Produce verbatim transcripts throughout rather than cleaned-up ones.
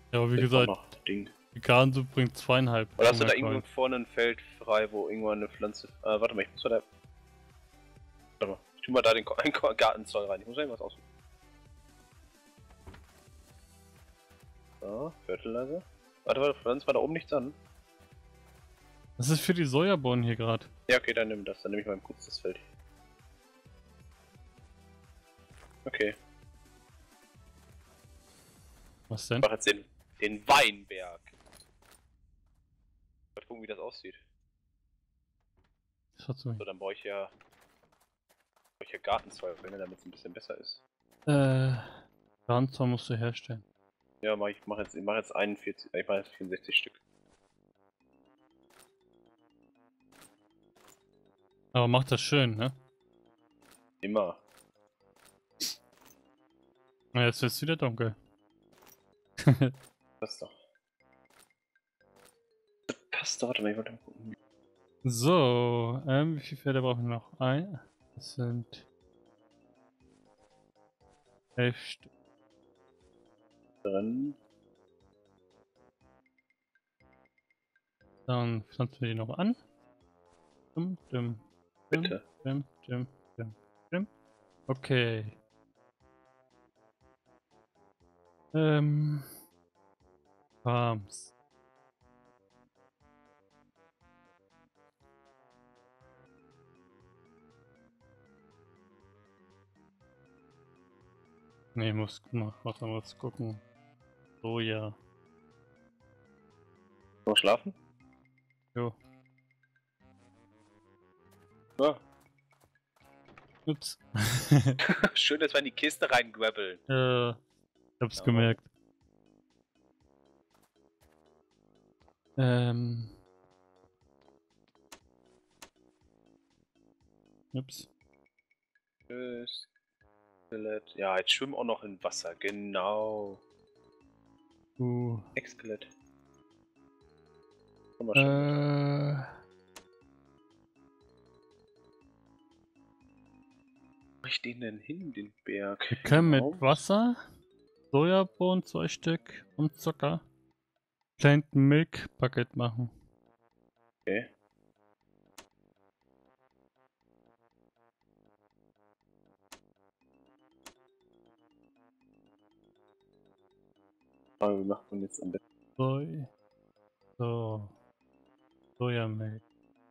Ja, aber wie Das war gesagt, noch Ding. die Garnsuppe bringt zweieinhalb. Oder hast du da Hunger irgendwo Gold. vorne ein Feld frei, wo irgendwann eine Pflanze. Äh, warte mal, ich muss mal da. Warte mal, ich tu mal da den Ko einen Ko Gartenzoll rein. Ich muss irgendwas aussuchen. So, Fertilizer. Warte, warte, pflanzen wir da oben nichts an. Was ist für die Sojabohnen hier gerade? Ja, okay, dann nimm das. Dann nehme ich mal kurz das Feld. Okay. Was denn? Ich mach jetzt den, den Weinberg. Mal gucken, wie das aussieht. Das hat so. So, dann brauche ich ja. Brauche ich ja Gartenzweige, damit es ein bisschen besser ist. Äh. Garnzaun musst du herstellen. Ja, mach ich mach jetzt, ich mach jetzt einundvierzig, ich mach jetzt vierundsechzig Stück. Aber mach das schön, ne? Immer. Na, jetzt wird's wieder dunkel. Passt doch. Das passt doch, warte mal, ich wollte mal gucken. So, ähm, wie viele Pferde brauchen wir noch? Ein. Das sind elf Stück. Drin. Dann pflanzen wir die noch an. Dum, dum, dum, Bitte. dum, dum, dum, dum. Okay. Ähm. Farms. Ne, muss mal, warte mal, muss gucken. Soja. Noch schlafen? Jo. Ja. Ups. Schön, dass wir in die Kiste reingrabbeln. äh, ich hab's Ja. gemerkt. Ähm. Ups. Tschüss. Skelett. Ja, jetzt schwimmen auch noch im Wasser. Genau. Uh. Ex-Skelett. Komm mal schon. Äh. Wo ich den denn hin, den Berg? Wir können Genau. mit Wasser, Sojabohnen, zwei Stück und Zucker Plant Milk Bucket machen. Okay. Aber wie macht man jetzt am besten? Soy. So. Sojamilch.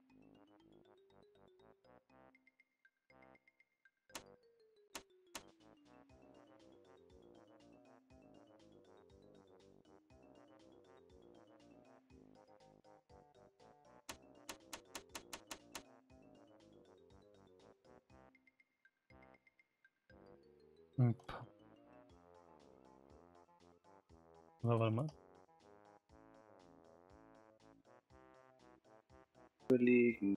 Hm. Na, warte mal. Überlegen.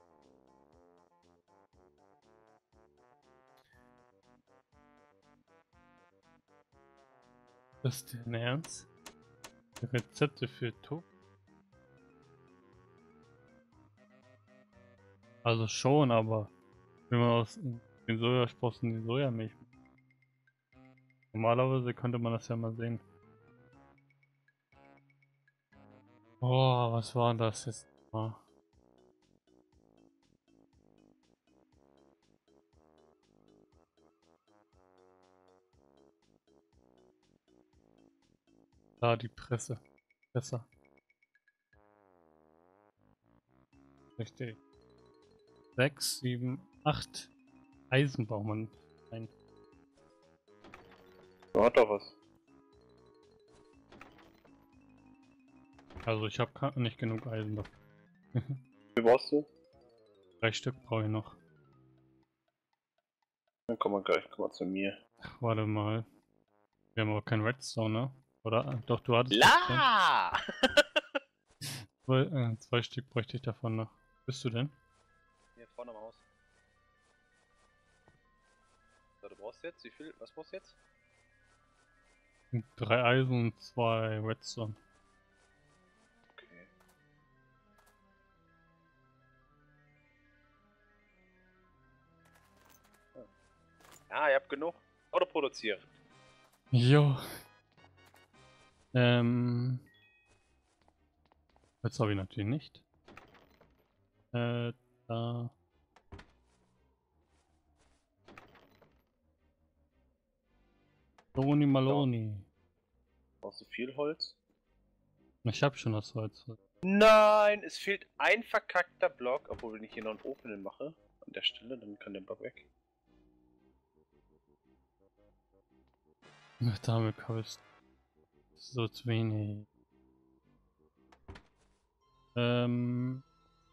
Das ist dein Ernst? Rezepte für Top? Also schon, aber wenn man aus den Sojasprossen die Sojamilch. Normalerweise könnte man das ja mal sehen. Oh, was war das jetzt? Oh. Da die Presse. Besser. Richtig. Sechs, sieben, acht Eisen braucht man ein. Da hat doch was. Also ich habe nicht genug Eisen dafür. Wie brauchst du? Drei Stück brauche ich noch. Dann komm mal gleich, komm mal zu mir. Warte mal. Wir haben aber kein Redstone, ne? Oder? Doch, du hattest La! zwei, äh, zwei Stück bräuchte ich davon noch. Wo bist du denn? Hier vorne am Haus. So, du brauchst jetzt, wie viel? Was brauchst du jetzt? Drei Eisen und zwei Redstone. Okay. Ah, ihr habt genug. Auto produzieren. Jo. Ähm. Jetzt habe ich natürlich nicht. Äh, da. Toni Maloni. Brauchst du viel Holz? Ich habe schon das Holz. Nein, es fehlt ein verkackter Block, obwohl wenn ich hier noch einen Ofen hin mache, an der Stelle, dann kann der Block weg. Ach, damit habe ich so zu wenig. Ähm.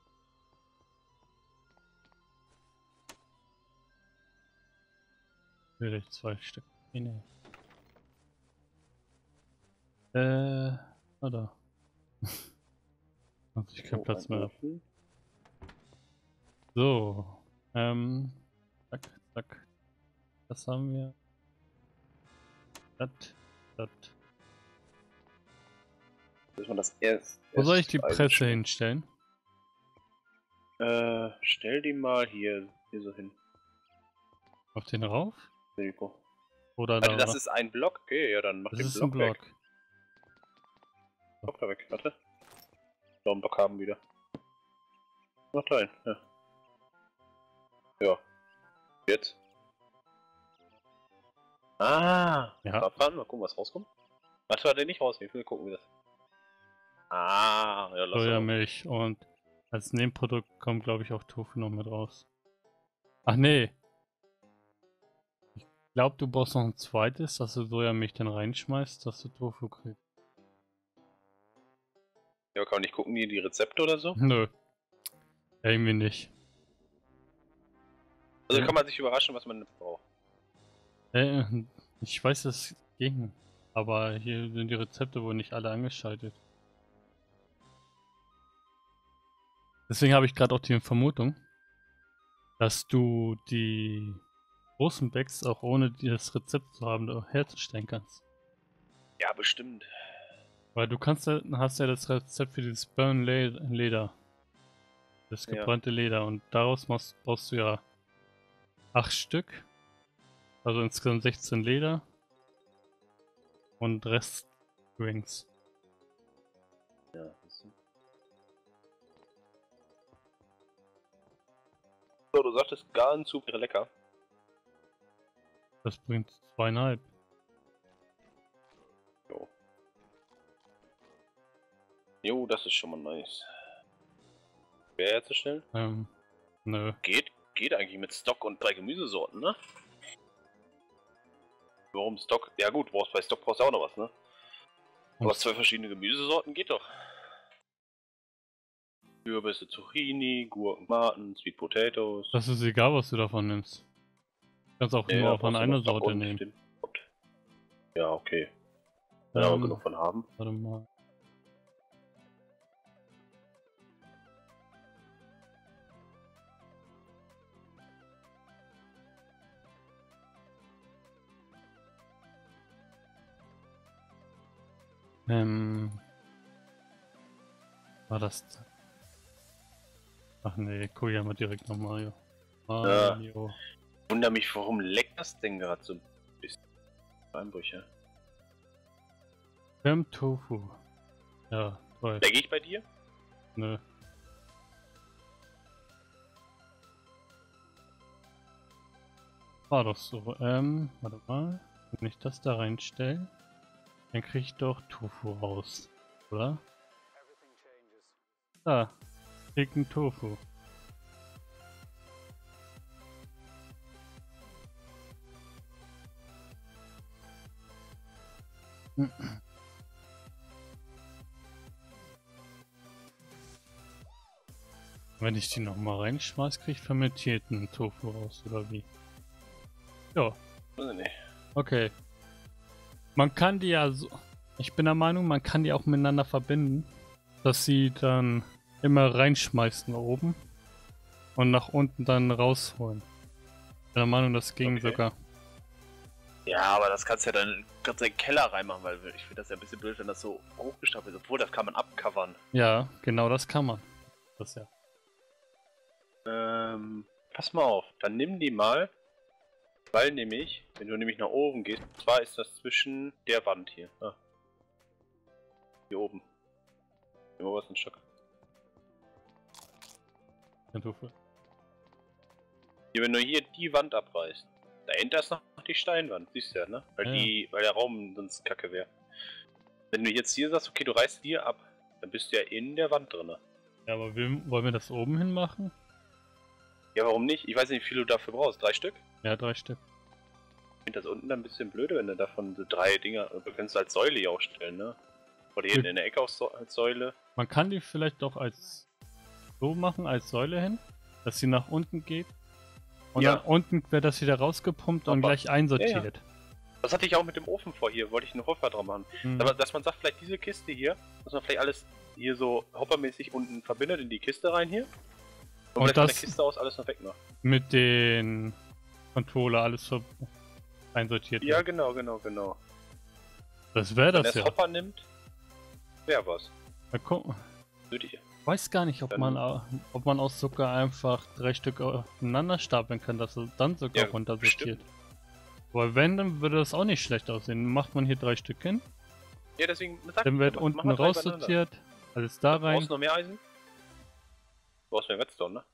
Will ich zwei Stück. Nee. Äh. Oder? Also ich keinen Oh, Platz ein mehr habe. Ofen. So. Ähm. Zack, zack. Das haben wir. Das. Das. Dass man das erst. Wo soll ich die erst Presse einstellen. hinstellen? Äh, stell die mal hier, hier so hin. Auf den rauf? Nico. Oder Warte, da? das ist ein Block? Okay, ja, dann mach Das den ist Block, ein Block. weg. Block da weg, warte. Noch einen Block haben wieder. Noch klein, ja. Ja. Jetzt. Ah! Ja. Abfahren, mal gucken, was rauskommt. Warte, warte, nicht raus, ich will gucken, wie das. Ah, ja, lass mal. Sojamilch und als Nebenprodukt kommt, glaube ich, auch Tofu noch mit raus. Ach nee. Ich glaube, du brauchst noch ein zweites, dass du Sojamilch dann reinschmeißt, dass du Tofu kriegst. Ja, kann man nicht gucken, die, die Rezepte oder so? Nö. Irgendwie nicht. Also Ja. kann man sich überraschen, was man braucht. Äh, ich weiß, es ging. Aber hier sind die Rezepte wohl nicht alle angeschaltet. Deswegen habe ich gerade auch die Vermutung, dass du die großen Bags auch ohne das Rezept zu haben herzustellen kannst. Ja, bestimmt. Weil du kannst ja, hast ja das Rezept für dieses Burn Leder. Das Ja. gebrannte Leder. Und daraus machst, brauchst du ja acht Stück. Also insgesamt sechzehn Leder. Und Rest Rings. Ja, das ist... So, du sagtest ganz super lecker. Das bringt zweieinhalb. Jo. Jo, das ist schon mal nice. Wer herzustellen? Ähm, nö. Geht, geht eigentlich mit Stock und drei Gemüsesorten, ne? Warum Stock? Ja gut, brauchst bei Stock brauchst du auch noch was, ne? Aber zwei verschiedene Gemüsesorten geht doch. Kürbisse, Zucchini, Gurken, Tomaten, Sweet Potatoes. Das ist egal, was du davon nimmst. Du kannst auch Ja, nur von brauchst du einer noch Stock Sorte und nehmen. den- Ja, okay. Wenn wir Ähm, genug von haben. Warte mal. Ähm. War das. Ach nee, guck ja mal direkt nach Mario. Mario. Ich wundere mich, warum leckt das denn gerade so ein bisschen? Einbrüche. Fem Tofu. Ja, toll. Lecke ich bei dir? Nö. War doch so. Ähm, warte mal. Wenn ich das da reinstelle, dann krieg ich doch Tofu raus. Oder? Da. Krieg ein Tofu. Wenn ich die nochmal reinschmeiß, krieg ich fermentierten Tofu raus, oder wie? Ja. Weiß ich nicht. Okay. Man kann die ja so... Ich bin der Meinung, man kann die auch miteinander verbinden, dass sie dann immer reinschmeißen oben und nach unten dann rausholen. Ich bin der Meinung, das ging Okay. sogar. Ja, aber das kannst du ja dann ganz in den Keller reinmachen, weil ich finde das ja ein bisschen blöd, wenn das so hochgestapelt ist. Obwohl, das kann man abcovern. Ja, genau das kann man. Das ja. Ähm, pass mal auf, dann nimm die mal, weil nämlich, wenn du nämlich nach oben gehst, zwar ist das zwischen der Wand hier. Ah. Hier oben. Immer was ein Stock. Kartoffel. Hier, wenn du hier die Wand abreißt, dahinter ist noch die Steinwand, siehst du ja, ne? Weil Ja, die, weil der Raum sonst kacke wäre. Wenn du jetzt hier sagst, okay, du reißt die ab, dann bist du ja in der Wand drin. Ja, aber will, wollen wir das oben hin machen? Ja, warum nicht? Ich weiß nicht, wie viel du dafür brauchst. Drei Stück? Ja, drei Stück. Ich finde das unten dann ein bisschen blöde, wenn du davon so drei Dinger, du kannst als Säule hier aufstellen, ne? Oder hier in der Ecke auch so, als Säule. Man kann die vielleicht doch als so machen, als Säule hin, dass sie nach unten geht. Und Ja. dann unten wird das wieder rausgepumpt und Aber- gleich einsortiert. Ja, Das hatte ich auch mit dem Ofen vor hier, wollte ich einen Hopper dran machen. Hm. Aber dass man sagt, vielleicht diese Kiste hier, dass man vielleicht alles hier so hoppermäßig unten verbindet in die Kiste rein hier. Und, Und vielleicht von das- der Kiste aus alles noch wegmacht. Mit den Controller alles so einsortiert. Ja, wird. genau, genau, genau. Das wäre Wenn das er ja. Hopper nimmt, wäre was. Mal gucken. Würde ich. Ich weiß gar nicht, ob Dann- man, au- ob man aus sogar einfach drei Stück aufeinander stapeln kann, dass es dann sogar Ja, runter sortiert. bestimmt. Aber wenn, dann würde das auch nicht schlecht aussehen. Dann macht man hier drei Stück hin, Ja, deswegen sag dann ich, wird mach- unten mach mal drei raussortiert, alles da übereinander. rein. Brauchst du noch mehr Eisen? Du brauchst mehr Redstone, ne?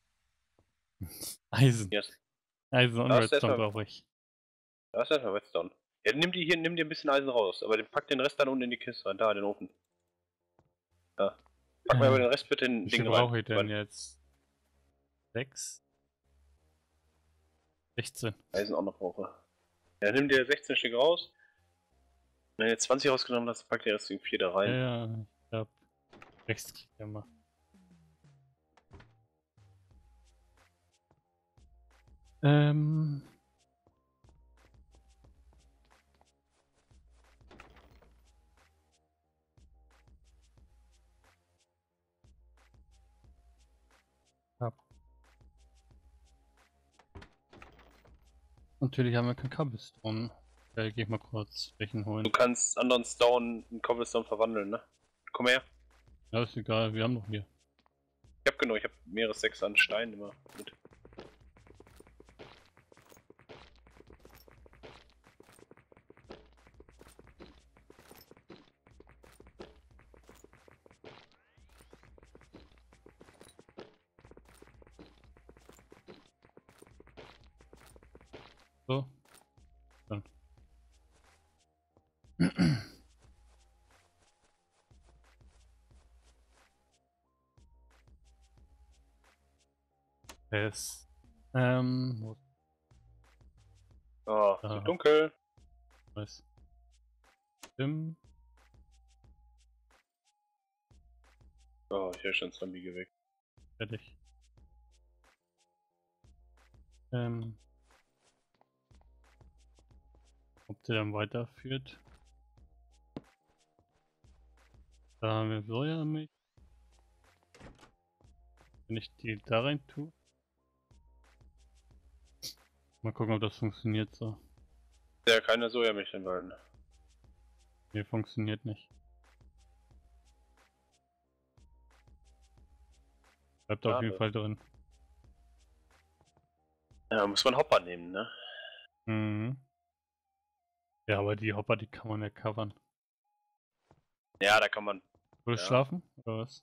Eisen. Hier ist, Eisen und Da hast du Redstone erstmal- brauche ich. da ist erstmal Redstone. Ja, nimm die hier, nimm dir ein bisschen Eisen raus, aber den, pack den Rest dann unten in die Kiste rein, da, in den Ofen. Ja. Pack mir Äh, aber den Rest bitte in den Wie Ding viel rein. brauche ich denn Weil jetzt? Sechs? sechzehn. Eisen auch noch brauche. Ja, nimm dir sechzehn Stück raus. Wenn du jetzt zwanzig rausgenommen hast, pack dir erst den vier da Ja, rein. ja, ich hab Rechtsklick gemacht. Ähm. Ja. Natürlich haben wir kein Cobblestone. Äh, geh ich mal kurz welchen Du holen. kannst anderen Stone in Cobblestone verwandeln, ne? Komm her. Ja, ist egal, wir haben noch hier. Ich hab genug, ich hab mehrere Sechs an Stein immer mit. So. Dann. Es. Ähm. Wo Oh, Aha. so dunkel. ist Tim? Oh, ich höre schon Zombie geweckt. Fertig. Ähm. Ob der dann weiterführt? Da haben wir Sojamilch. Wenn ich die da rein tue. Mal gucken, ob das funktioniert so. Ja, keine Sojamilch in beiden. Nee, funktioniert nicht. Bleibt auf jeden Schade. Fall drin. Ja, muss man Hopper nehmen, ne? Mhm. Ja, aber die Hopper, die kann man ja covern. Ja, da kann man. Willst du Ja. schlafen? Oder was?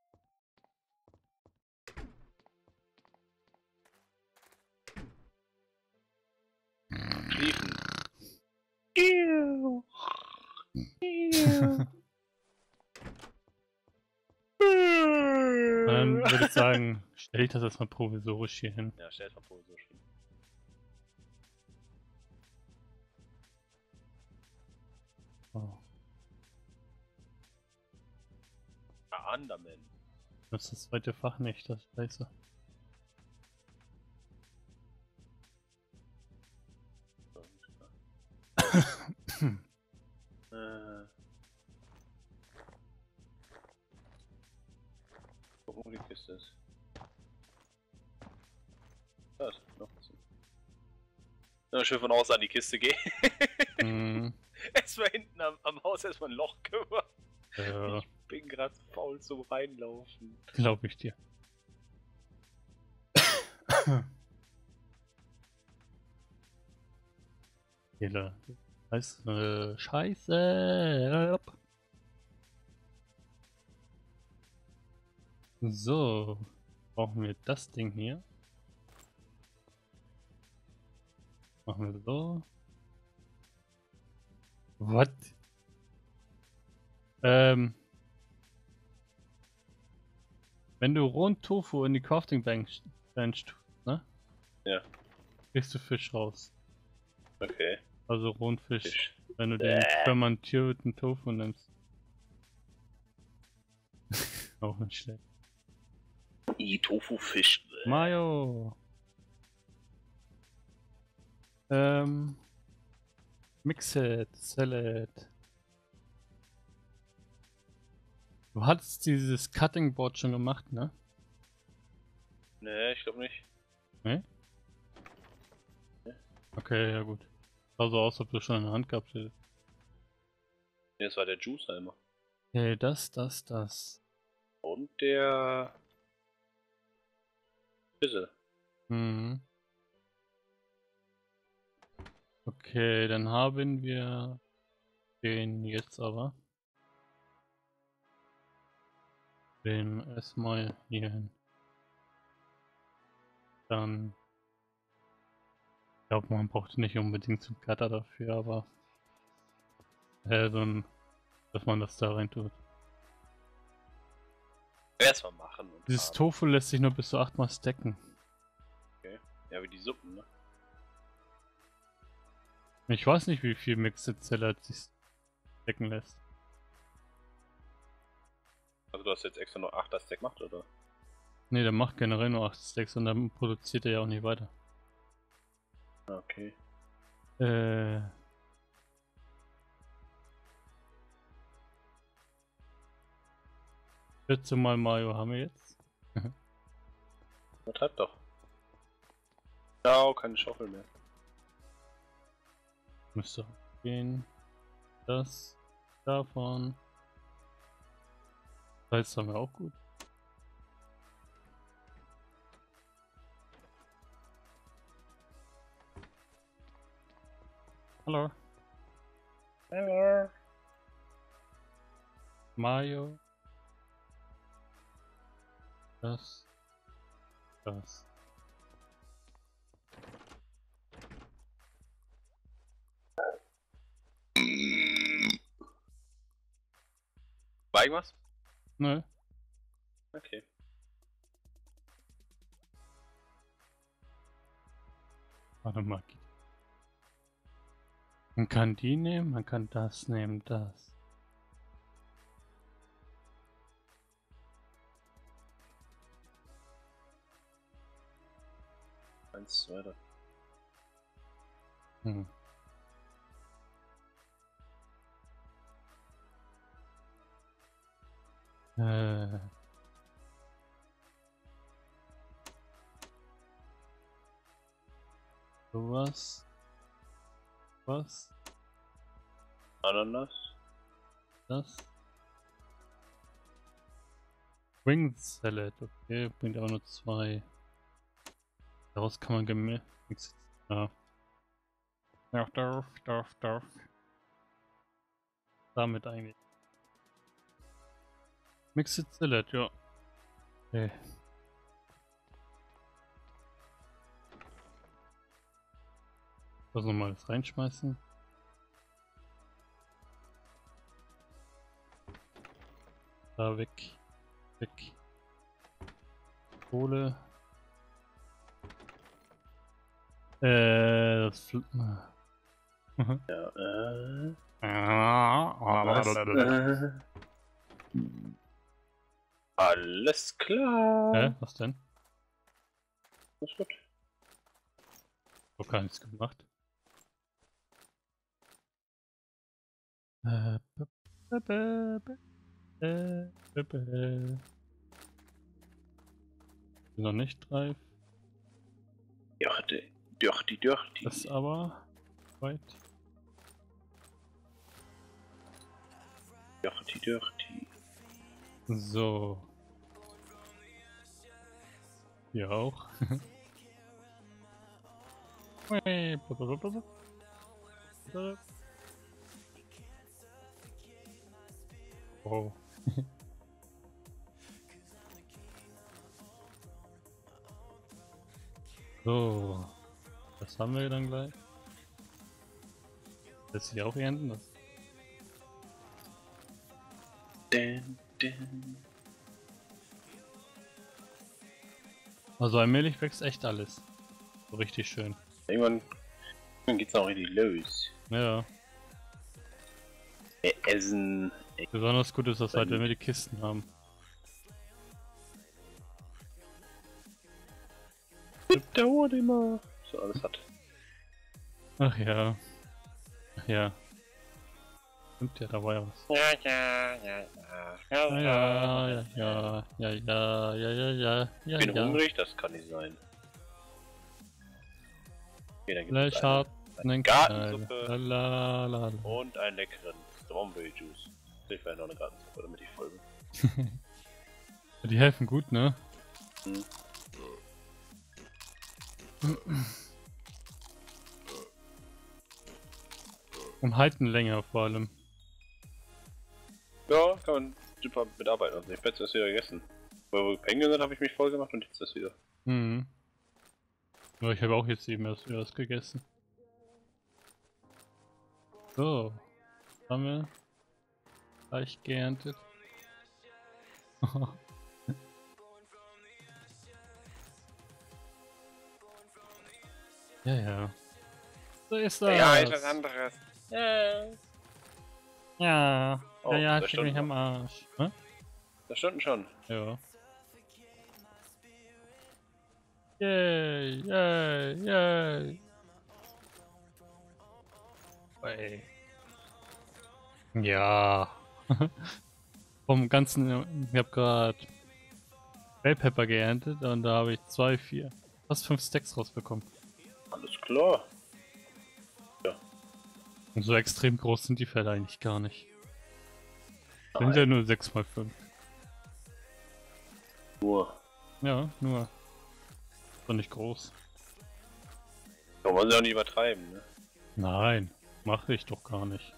Schliefen. Dann würde ich sagen, stelle ich das erstmal provisorisch hier hin. Ja, stell es mal vor, so schön. Oh, Ah, Underman. das ist das zweite Fach nicht, das ist scheiße. So, ist klar. äh. Gucken, wo die Kiste ist. Da ist noch was. Ja, schön von außen an die Kiste gehen. Mhm. Erstmal hinten am, am Haus erstmal ein Loch gemacht. Ja, Ich bin gerade faul zum Reinlaufen. glaube ich dir. Fehler. Scheiße. Scheiße. So, brauchen wir das Ding hier. Machen wir so. What? Ähm. Wenn du rohen Tofu in die Crafting Bench, Bench tust, ne? Ja. Kriegst du Fisch raus. Okay. Also rohen Fisch. Fisch. Wenn du den Bäh. fermentierten Tofu nimmst. Auch nicht schlecht. I Tofu-Fisch. Mayo. Ähm. Mixed Salad. Du hattest dieses Cutting Board schon gemacht, ne? Nee, ich glaube nicht. Ne? Okay, ja gut. Sah so aus, ob du schon in der Hand gehabt hättest. Nee, das war der Juicer immer. Okay, das, das, das. Und der Bissel. Mhm. Okay, dann haben wir den jetzt aber. Den erstmal hier hin. Dann. Ich glaube, man braucht nicht unbedingt zum Cutter dafür, aber. Äh, so ein. Dass man das da rein tut. Erstmal machen. Und Dieses haben. Tofu lässt sich nur bis zu achtmal stacken. Okay. Ja, wie die Suppen, ne? Ich weiß nicht, wie viel Mixed Salad sich stacken lässt. Also du hast jetzt extra nur acht Stack gemacht, oder? Ne, der macht generell nur acht Stacks und dann produziert er ja auch nicht weiter. Okay. Äh. vierzehn mal Mayo haben wir jetzt. Übertreib doch. Ja, keine Schaufel mehr. Müsste gehen. Das. Davon. Salz haben wir auch gut. Hallo. Hello. Mayo. Das. Das. War irgendwas? Nö. Okay. Warte mal. Man kann die nehmen, man kann das nehmen, das. Eins, zwei, drei. Hm. Äh. Sowas. Was? Ananas. Das. Winged Salad, okay, bringt aber nur zwei. Daraus kann man gemixt. Ja. Ja, darf, darf, darf. Damit eigentlich. Mixed Salad, ja. Okay. Lass nochmal das reinschmeißen. Da weg. Weg. Kohle. Äh, das Fl Ja, äh. Was? äh. Alles klar. Hä? Was denn? Ist gut. Ich hab gar nichts gemacht. Äh, b- b- b- b- äh, b- b- noch nicht reif. Dürfti, dürfti, dürfti. Das ist aber weit. Dürfti, dürfti. So. Hier auch. Oh. So. Was haben wir dann gleich? Lässt sich auch ernten? Das Dun, dun. also allmählich wächst echt alles. So richtig schön. Irgendwann, irgendwann geht's auch richtig los. Ja. Wir essen. Besonders gut ist das halt, wenn wir die Kisten haben. Das dauert immer. So alles hat. Ach ja. Ach ja. Stimmt ja, da war ja was. Ja, ja, ja, ja. Ja, ja, ja, ja, ja, ja, ja, ja, ja, ja, Ich bin ja. hungrig, das kann nicht sein. Okay, dann gibt Vielleicht es hat eine, einen Gartensuppe Knall. La, la, la. und einen leckeren Strawberry Juice. Ich will noch eine Gartensuppe, damit ich voll bin. Die helfen gut, ne? Hm. Und halten länger vor allem. Ja, kann man super mitarbeiten. Also ich werde es erst wieder gegessen. Weil wir Penguin sind, habe ich mich voll gemacht und jetzt das wieder. Mhm. Aber ich habe auch jetzt eben erst wieder was gegessen. So. Was haben wir? Gleich geerntet. Ja, ja. So ist das. Ja, ist was anderes. Ja. Ja. Oh, ja, ja, zwei steck mich Stunden am Arsch. Hä? Das stimmt schon. Ja. Yay, yay, yay. Ey. Ja. Vom ganzen, ich habe gerade Bell Pepper geerntet und da habe ich zwei, vier, fast fünf Stacks rausbekommen. Alles klar. Und so extrem groß sind die Felder eigentlich gar nicht. Sind Nein. ja nur sechs mal fünf. Nur. Ja, nur. Doch nicht groß. Da wollen sie auch nicht übertreiben, ne? Nein, mache ich doch gar nicht.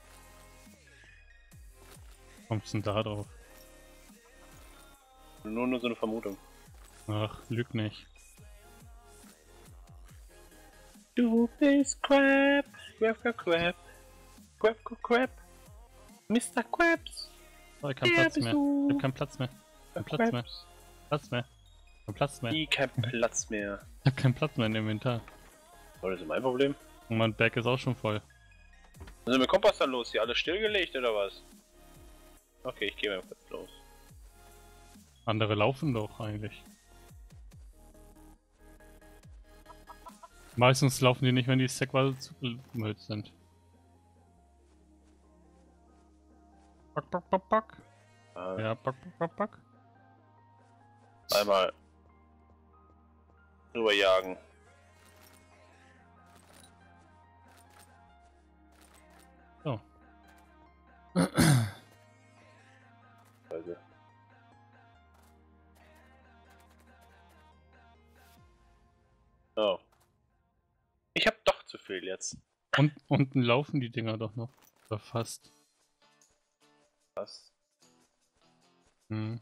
Kommst du denn da drauf? Nur, nur so eine Vermutung. Ach, lüg nicht. Du bist Crab, Crab, Crab, Crab, Crab, Crab, Crab, Mister Krabs. Oh, ich hab keinen Der Platz bist mehr. du. Ich hab keinen Platz mehr. Kein Platz mehr. Krabs. Platz mehr. Kein Platz mehr. Ich kein Platz mehr. Ich hab keinen Platz mehr im Inventar. Oh, das ist mein Problem. Und mein Berg ist auch schon voll. Was ist mit Kompass dann los? Hier alles stillgelegt oder was? Okay, ich gehe mal kurz los. Andere laufen doch eigentlich. Meistens laufen die nicht, wenn die Stackwall zugemüllt sind. Back, back, back, back. Äh, Ja, back, back, back, back. Einmal drüber jagen. So. Also. Oh. Ich hab doch zu viel jetzt. Und unten laufen die Dinger doch noch. Oder fast. Was? Hm.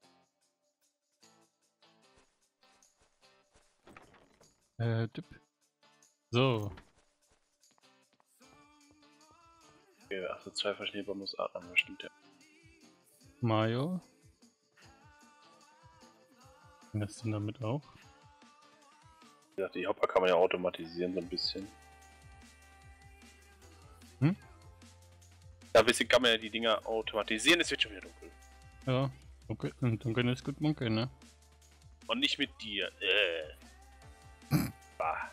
Äh, tipp. So. Okay, also zwei Verschneebar muss atmen, das stimmt ja. Mayo. Und das denn damit auch? Wie gesagt, die Hopper kann man ja automatisieren so ein bisschen. Hm? Ja, ein bisschen kann man ja die Dinger automatisieren, es wird schon wieder dunkel. Ja. Okay. Und dunkel ist gut munkeln, ne? Und nicht mit dir. Äh. Bah.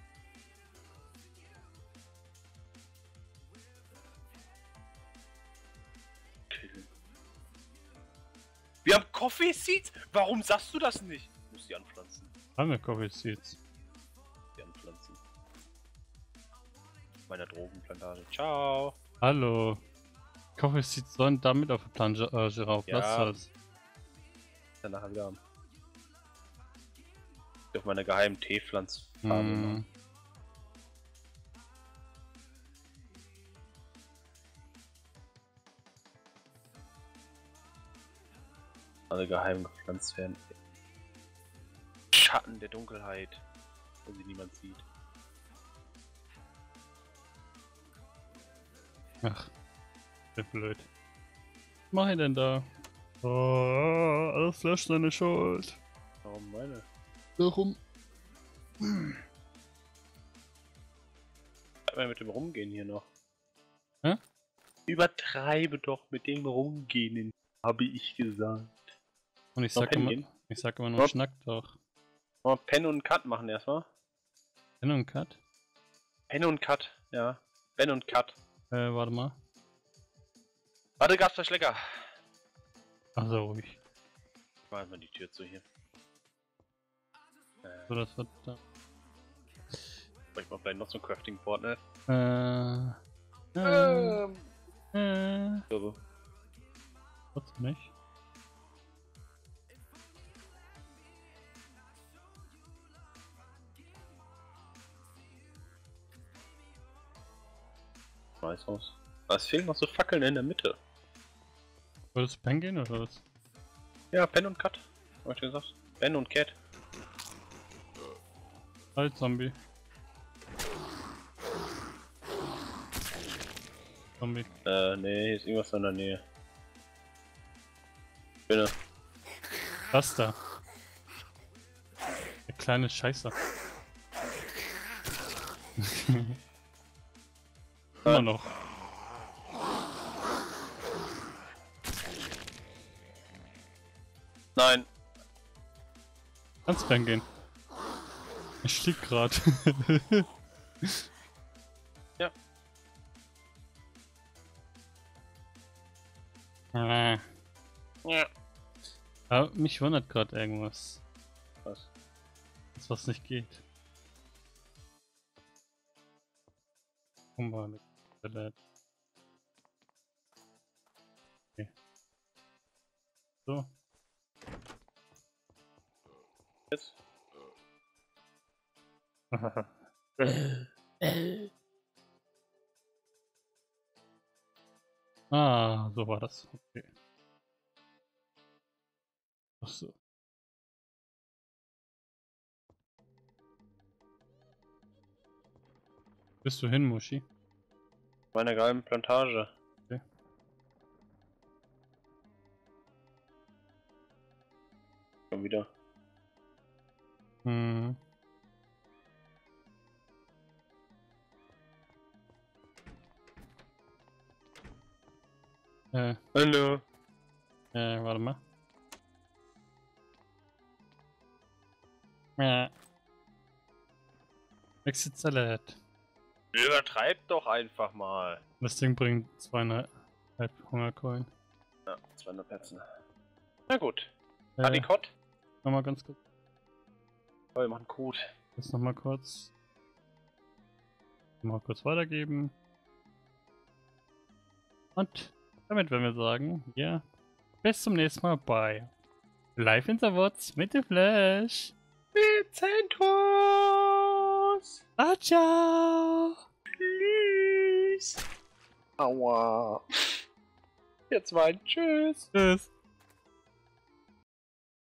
Killen. Wir haben Coffee Seeds? Warum sagst du das nicht? Ich muss die anpflanzen. Haben wir Coffee Seeds. Die anpflanzen. Meiner Drogenplantage. Ciao. Hallo. Coffee Seeds sollen damit auf der Plantage äh, rauf. Ja. Lass das. Dann nachher wieder haben. Auf meiner geheimen Teepflanzfarbe. Hm. Alle geheim gepflanzt werden. Schatten der Dunkelheit. wenn sie niemand sieht. Ach, wie blöd. Was mach ich denn da? Oh, alles löscht seine Schuld. Warum meine? Warum? Mal mit dem Rumgehen hier noch. Hä? Übertreibe doch mit dem Rumgehen, habe ich gesagt. Und ich Noch sag immer, hingehen? ich sag immer nur, Hopp. schnack doch. Mal Pen und Cut machen erstmal. Ben und Cut? Pen und Cut, ja. Ben und Cut. Äh, warte mal. Warte, gab's das lecker. Ach so, ruhig. Ich mach mal die Tür zu hier. Äh, So, das wird da. ich mach vielleicht noch so ein Crafting-Board, ne? Äh. Äh. Ähm. Äh. So. Trotzdem nicht. Weiß aus. Aber es fehlen noch so Fackeln in der Mitte. Wolltest du pennen gehen oder was? Ja, Pen und Cut. Hab ich gesagt. Ben und Cat. Halt, Zombie. Zombie. Äh, nee, hier ist irgendwas in der Nähe. Spinne. Was da? Der kleine Scheißer. Immer noch. Nein. Kannst pennen gehen. Ich stieg grad. Ja. Ah. Ja. Aber mich wundert gerade irgendwas. Was? Das was nicht geht. Okay. So. Jetzt? Ah, so war das. Okay. Ach so. Bist du hin, Muschi? Meiner geilen Plantage. Okay. Schon wieder. Hm. Äh, Hallo. äh, warte mal. Ja. Exit Salad. Übertreib doch einfach mal. Das Ding bringt zweieinhalb Hungercoin. Ja, zweihundert Perzen. Na gut. Äh, Adikot? nochmal ganz kurz. Oh, wir machen Code. Jetzt nochmal kurz. Mal kurz weitergeben. Und damit werden wir sagen, ja, bis zum nächsten Mal bei Live in the Woods mit dem Flash. Vicentus! Ah, ciao! Tschüss! Aua! Jetzt mal ein Tschüss! Tschüss!